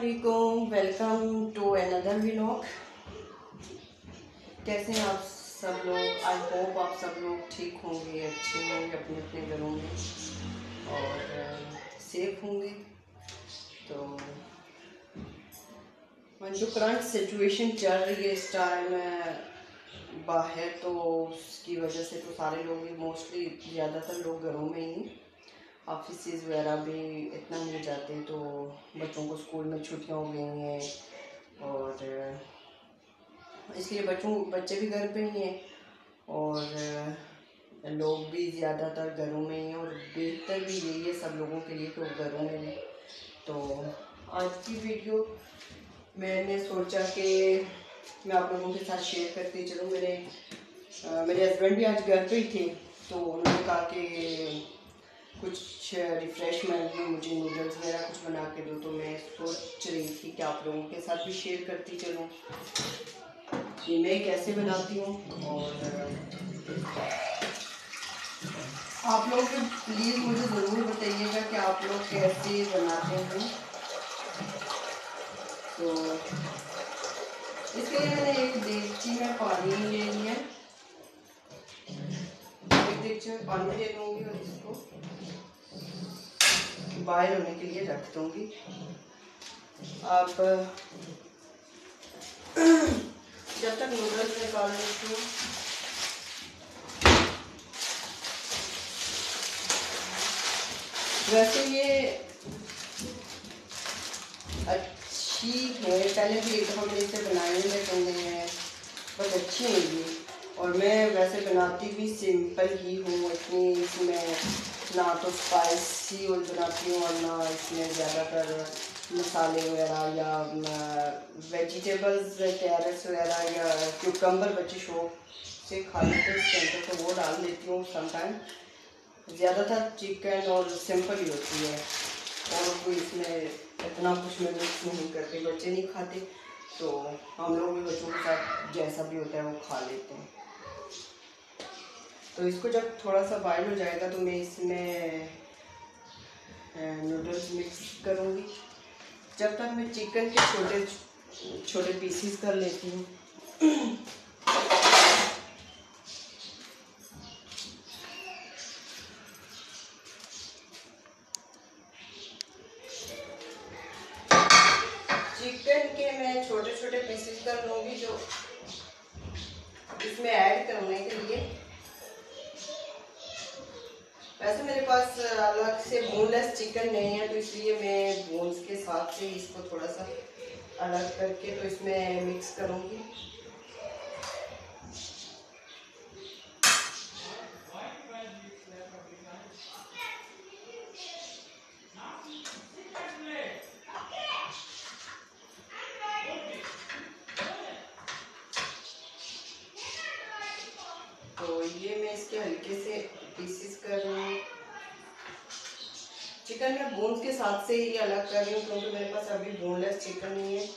अस्सलामुअलैकुम, welcome to another vlog. कैसे हैं आप सब लोग? आई होप आप सब लोग ठीक होंगे, अच्छे होंगे अपने अपने घरों में और सेफ होंगे। तो जो करंट सिचुएशन चल रही है इस टाइम बाहर, तो उसकी वजह से तो सारे लोग ही मोस्टली ज़्यादातर लोग घरों में ही, ऑफिस वगैरह भी इतना नहीं जाते, तो बच्चों को स्कूल में छुट्टियां हो गई हैं और इसलिए बच्चे भी घर पे ही हैं और लोग भी ज़्यादातर घरों में ही हैं और बेहतर भी यही है सब लोगों के लिए कि वो घरों में रहें। तो आज की वीडियो मैंने सोचा कि मैं आप लोगों के साथ शेयर करती चलूँ। मेरे हस्बैंड भी आज घर पे ही थे, तो उन्होंने कहा कि कुछ रिफ़्रेशमेंट में मुझे नूडल्स वगैरह कुछ बना के दो, तो मैं सोच रही थी कि आप लोगों के साथ भी शेयर करती चलूँ कि मैं कैसे बनाती हूँ। और आप लोग प्लीज़ मुझे ज़रूर बताइएगा कि आप लोग कैसे बनाते हैं। तो इसके लिए मैंने एक देगची में पानी ले लिया, एक देगची में पानी ले लूँगी और इसको बॉयल होने के लिए रख दूँगी। आप जब तक नूडल्स निकाल लेती हूँ, वैसे ये अच्छी है, पहले भी एक दफ़ा मैंने इसे बनाई है तो मैं बहुत अच्छी है ये। और मैं वैसे बनाती भी सिंपल ही हूँ, इतनी इसमें ना तो स्पाइसी और बनाती हूँ और ना इसमें ज़्यादातर मसाले वगैरह या वेजिटेबल्स, कैरेट्स वगैरह या क्यूकम्बर बच्चे शौक से खा लेते हैं इसके अंदर, तो वो डाल देती हूँ समटाइम। ज़्यादातर चिकन और सिंपल ही होती है और कोई इसमें इतना कुछ मैं मिक्स नहीं करती, बच्चे नहीं खाते तो हम लोग भी बच्चों के साथ जैसा भी होता है वो खा लेते हैं। तो इसको जब थोड़ा सा बॉयल हो जाएगा तो मैं इसमें नूडल्स मिक्स करूँगी। जब तक मैं चिकन के छोटे छोटे पीसीस कर लेती हूँ। चिकन के मैं छोटे छोटे पीसेस कर लूँगी जो इसमें ऐड करने के लिए। वैसे मेरे पास अलग से बोनलेस चिकन नहीं है, तो इसलिए मैं बोन्स के साथ से इसको थोड़ा सा अलग करके तो इसमें मिक्स करूँगी। तो ये मैं इसके हल्के से पीसेस कर रही हूँ। चिकन में बोन्स के साथ से ही अलग कर रही हूँ क्योंकि मेरे पास अभी बोनलेस चिकन नहीं है।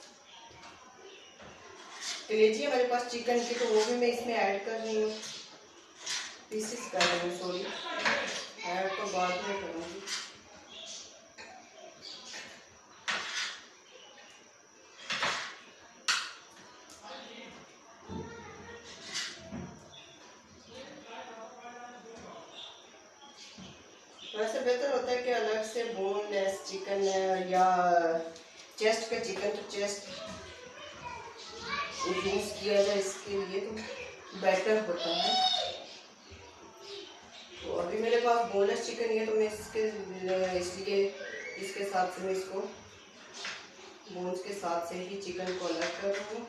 कलेजी है मेरे पास चिकन की, तो वो भी मैं इसमें ऐड कर रही हूँ, पीसेस कर रही हूँ, सॉरी, ऐड तो बाद में करूँगी। वैसे बेहतर होता है कि अलग से बोनलेस चिकन या चेस्ट का चिकन तो चेस्ट यूज़ किया जाए, इसके लिए तो बेटर होता है। तो अभी मेरे पास बोनलेस चिकन है तो मैं इसलिए इसके साथ से मैं इसको बोन्स के साथ से ही चिकन को अलग कर रही हूँ।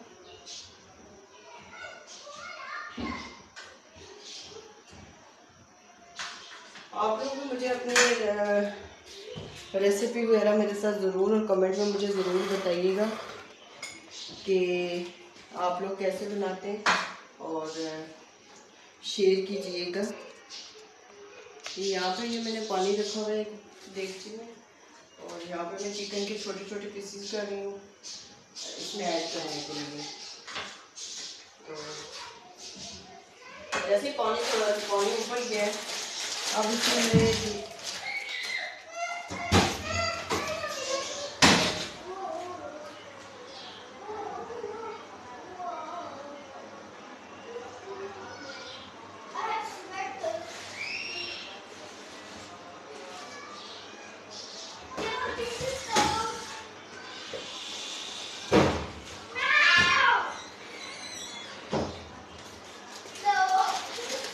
आप लोग भी मुझे अपनी रेसिपी वगैरह मेरे साथ ज़रूर और कमेंट में मुझे ज़रूर बताइएगा कि आप लोग कैसे बनाते हैं और शेयर कीजिएगा। यहाँ पे ये मैंने पानी रखा हुआ है देगची में और यहाँ पे मैं चिकन के छोटे छोटे पीसेस कर रही हूँ इसमें ऐड करने के लिए। तो जैसे पानी ऊपर गया है, अब इसमें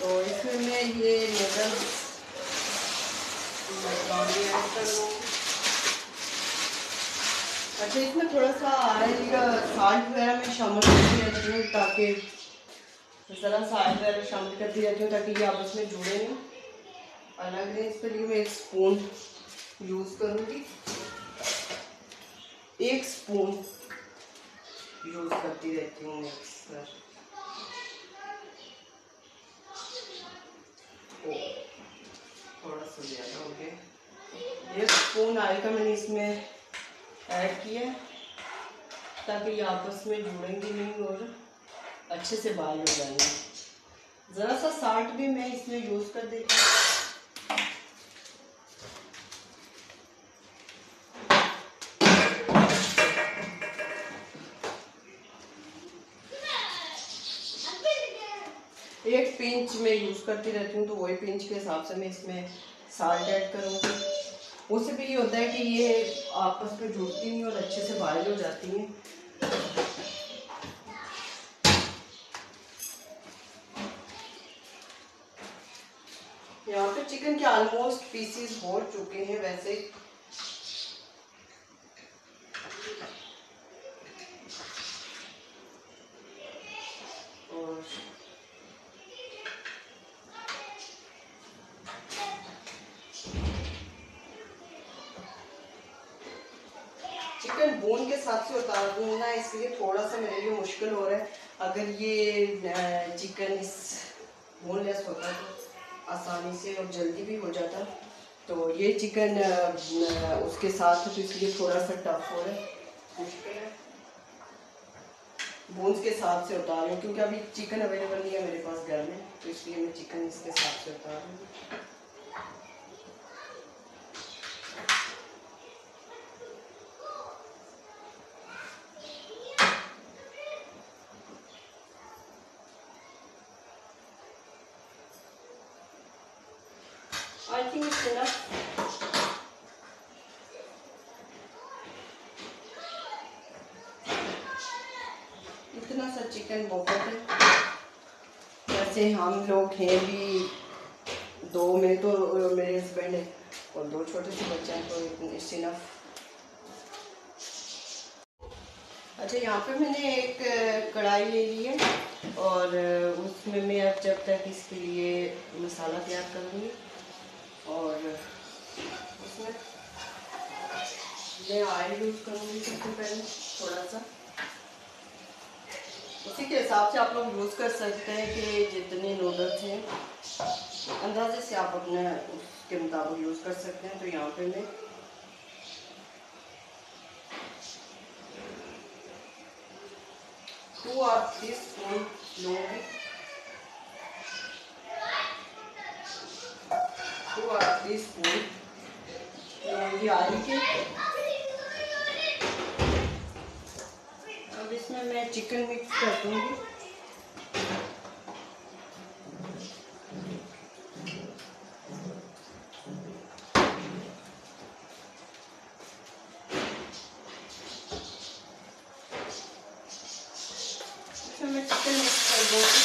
तो इसमें मैं ये नूडल्स मैक्रोनी ऐड कर लूँ। अच्छा, इसमें थोड़ा सा ऑयल साल्ट वगैरह मैं शामिल करती रहती हूँ, ताकि ज़रा साल्ट वगैरह शामिल करती रहती हूँ ताकि ये आपस में जुड़े नहीं, अलग नहीं। इसके लिए मैं 1 स्पून यूज़ करूँगी, 1 स्पून यूज़ करती रहती हूँ मिक्सर। थोड़ा सा ज़्यादा हो गया। 1 स्पून ऑयल का मैंने इसमें ऐड किया ताकि ये आपस में जुड़ेंगे नहीं और अच्छे से बॉयल हो जाएंगे। ज़रा सा साल्ट भी मैं इसमें यूज़ कर देती हूँ। एक पिंच में यूज़ करती रहती हूँ, तो वही पिंच के हिसाब से मैं इसमें साल्ट ऐड करूँगी। उससे भी ये होता है कि ये आपस में जुड़ती नहीं और अच्छे से बॉयल हो जाती हैं। यहाँ पे चिकन के ऑलमोस्ट पीसीज हो चुके हैं वैसे। और चिकन बोन के साथ से उतार दूंगा, इसलिए थोड़ा सा मेरे लिए मुश्किल हो रहा है। अगर ये चिकन इस बोनलेस होता तो आसानी से और जल्दी भी हो जाता, तो ये चिकन उसके साथ है, तो इसलिए थोड़ा सा टफ हो रहा है, मुश्किल है। बोन्स के साथ से उतार रही हूँ क्योंकि अभी चिकन अवेलेबल नहीं है मेरे पास घर में, तो इसलिए मैं चिकन इसके साथ से उतार रही हूँ। I think it's enough. इतना सा चिकन बहुत है। वैसे हम लोग हैं भी 2, में तो मेरे हस्बैंड है और 2 छोटे से बच्चे हैं, तो इट्स इनफ। अच्छा, यहाँ पे मैंने एक कढ़ाई ले ली है और उसमें मैं अब जब तक इसके लिए मसाला तैयार करूँगी, और उसमें मैं ऑयल यूज़ करूँगी सबसे पहले थोड़ा सा। उसी के हिसाब से आप लोग यूज़ कर सकते हैं कि जितने नूडल्स हैं अंदाजे से आप अपने उसके मुताबिक यूज़ कर सकते हैं। तो यहाँ पे मैं 2 और 3 स्पून लूँगी, 2 और 3 स्पून लूँगी ऑयल के। अब इसमें मैं चिकन मिक्स कर दूँगी। इसमें मैं चिकन मिक्स कर दूँगी।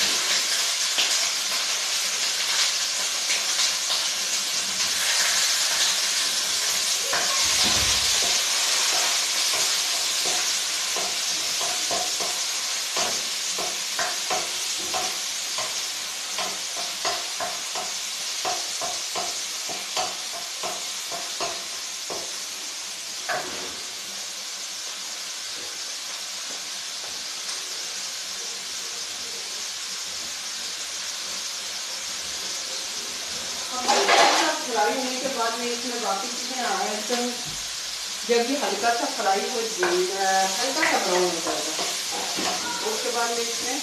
फ्राई होने के बाद में इसमें बाकी चीज़ें ऐड करूँ। जब ये हल्का सा फ्राई हो हल्का सा ब्राउन हो जाएगा, उसके बाद में इसमें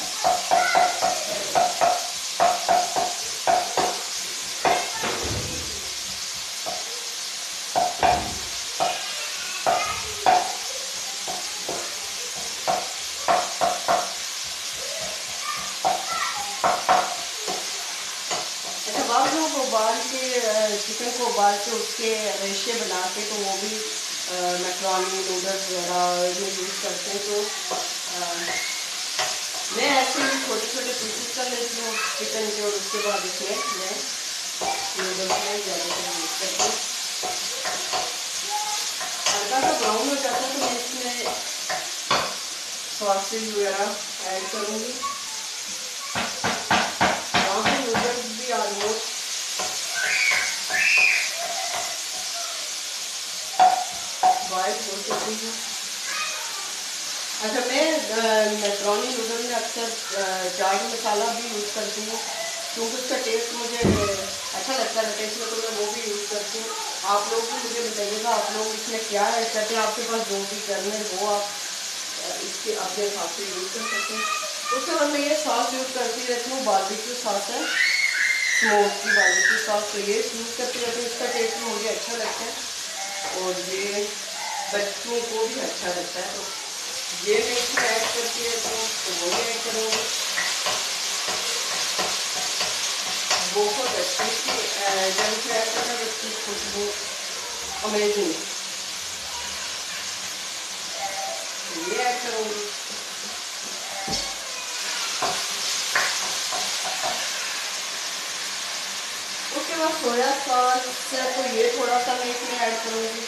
उबाल के चिकन को उबाल के उसके रेशे बना के, तो वो भी मैक्रोनी नूडल्स वगैरह में यूज़ करते हैं। तो मैं ऐसे ही छोटे छोटे पीसेस कर लेती हूँ चिकन के, और उसके बाद इसमें मैं नूडल्स में ज़्यादातर यूज़ करती हूँ। हल्का सा ब्राउन हो जाता है तो मैं इसमें सॉसेज वगैरह ऐड करूँगी। यहाँ पे नूडल्स भी ऑलमोस्ट बॉयल हो चुकी है। अच्छा, मैं मैक्रोनी नूडल में अक्सर चाट मसाला भी यूज़ करती हूँ, क्योंकि उसका टेस्ट मुझे अच्छा लगता है टेस्ट में, तो मैं वो भी यूज़ करती हूँ। आप लोग भी मुझे बताइएगा आप लोग इसमें क्या ऐड करते हैं, आपके पास जो भी करने वो आप इसके अपने हिसाब से यूज़ कर सकते हैं। उसके बाद मैं ये सॉस यूज़ करती रहती हूँ, बारबेक्यू सॉस है, स्मोक की बारबेक्यू सॉस, तो ये यूज़ करती रहती हूँ। इसका टेस्ट मुझे अच्छा लगता है और ये बच्चों को भी अच्छा लगता है, तो ये मैं इसमें ऐड करती रहती हूँ, तो वो भी ऐड करूँगी। बहुत अच्छी सी जब इसमें ऐड करना तो इसकी खुशबू अमेजिंग, ये ऐड करूँगी। उसके बाद सोया सॉस है तो ये थोड़ा सा मैं इसमें ऐड करूँगी।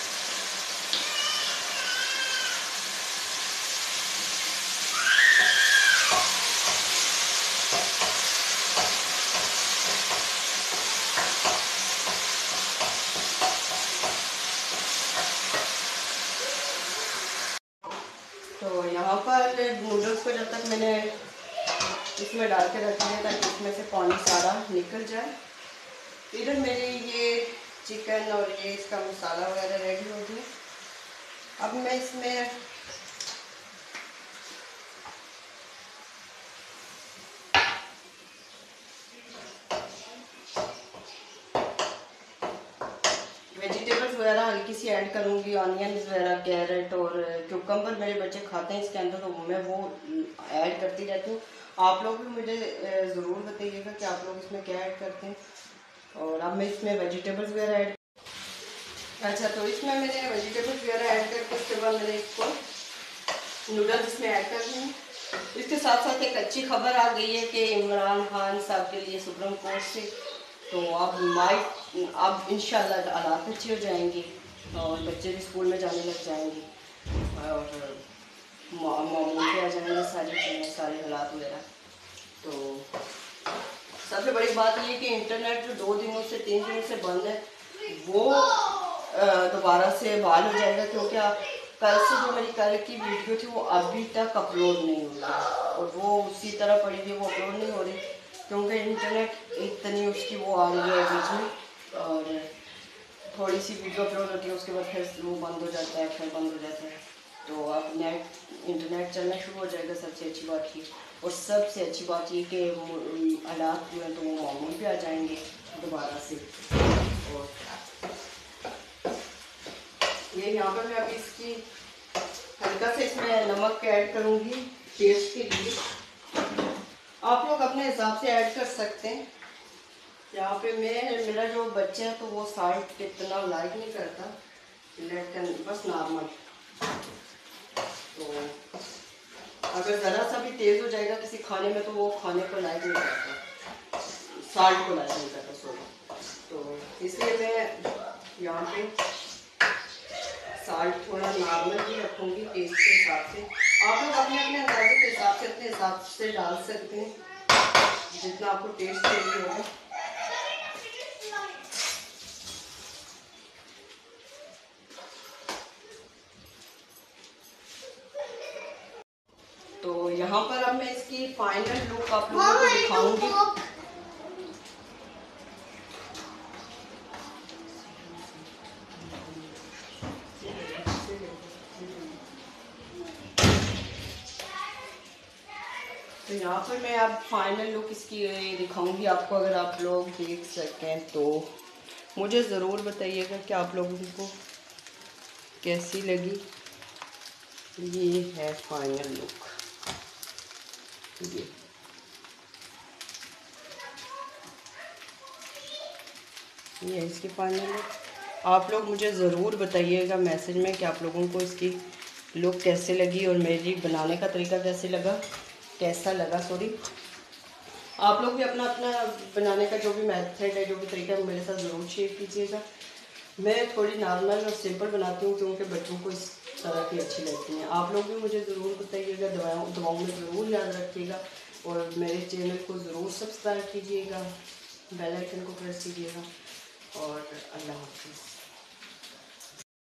तो यहाँ पर नूडल्स को जब तक मैंने इसमें डाल के रख दिया ताकि इसमें से पानी सारा निकल जाए, इधर मेरे ये चिकन और ये इसका मसाला वगैरह रेडी हो गया। अब मैं इसमें वेजिटेबल्स वगैरह हल्की सी ऐड करूँगी, ऑनियंस वगैरह, कैरेट और क्यूकम्बर मेरे बच्चे खाते हैं इसके अंदर, तो मैं वो ऐड करती रहती हूँ। आप लोग भी मुझे ज़रूर बताइएगा कि आप लोग इसमें क्या ऐड करते हैं। और अब मैं इसमें वेजिटेबल्स वगैरह ऐड, अच्छा तो इसमें मैंने वेजिटेबल्स वगैरह ऐड करके उसके बाद मैंने इसको नूडल्स इसमें ऐड कर दिए। इसके साथ साथ एक अच्छी खबर आ गई है कि इमरान खान साहब के लिए सुप्रीम कोर्ट से, तो अब इंशाल्लाह हालात अच्छी हो जाएंगी और बच्चे भी स्कूल में जाने लग जाएंगे और मामूल पे आ जाएंगे सारी चीज़ें, सारे हालात वगैरह। तो सबसे बड़ी बात ये कि इंटरनेट जो 2 दिनों से 3 दिनों से बंद है वो दोबारा से बहाल हो जाएगा, क्योंकि कल से जो मेरी कल की वीडियो थी वो अभी तक अपलोड नहीं हुई है और वो उसी तरह पड़ी हुई, वो अपलोड नहीं हो रही क्योंकि इंटरनेट इतनी उसकी वो आ रही है बीच में, और थोड़ी सी वीडियो अपलोड होती है उसके बाद फिर वो बंद हो जाता है, फिर बंद हो जाता है। तो अब इंटरनेट चलना शुरू हो जाएगा, सबसे अच्छी बात ये। और सबसे अच्छी बात ये कि हालात जो है तो वो मामूल पे आ जाएंगे दोबारा से। और ये यहाँ पर मैं अभी इसकी हल्का से इसमें नमक ऐड करूँगी टेस्ट के लिए, आप लोग अपने हिसाब से ऐड कर सकते हैं। यहाँ पे मेरा जो बच्चा है तो वो साल्ट इतना लाइक नहीं करता, लेकिन बस नॉर्मल, तो अगर ज़रा सा भी तेज़ हो जाएगा किसी खाने में तो वो खाने को लाइक नहीं करता, साल्ट को लाइक नहीं करता सॉरी। तो इसलिए मैं यहाँ पे साल्ट थोड़ा नॉर्मल ही रखूँगी टेस्ट के हिसाब से। आप लोग अपने अपने अंदाजे के हिसाब से अपने हिसाब से डाल सकते हैं जितना आपको टेस्ट चाहिए होगा। तो यहाँ पर अब मैं इसकी फाइनल लुक आप लोगों को दिखाऊंगी। तो यहाँ पर मैं अब फाइनल लुक इसकी दिखाऊंगी आपको, अगर आप लोग देख सकें तो मुझे ज़रूर बताइएगा कि आप लोगों को कैसी लगी। ये है फाइनल लुक, ये इसकी फाइनल लुक। आप लोग मुझे ज़रूर बताइएगा मैसेज में कि आप लोगों को इसकी लुक कैसे लगी और मेरी बनाने का तरीका कैसे लगा। कैसा लगा, सॉरी। आप लोग भी अपना अपना बनाने का जो भी मेथड है, जो भी तरीका है, मेरे साथ ज़रूर शेयर कीजिएगा। मैं थोड़ी नॉर्मल और सिंपल बनाती हूँ क्योंकि बच्चों को इस तरह की अच्छी लगती हैं। आप लोग भी मुझे ज़रूर बताइएगा, दुआओं में ज़रूर याद रखिएगा और मेरे चैनल को ज़रूर सब्सक्राइब कीजिएगा, बेल आइकन को प्रेस कीजिएगा और अल्लाह हाफिज़।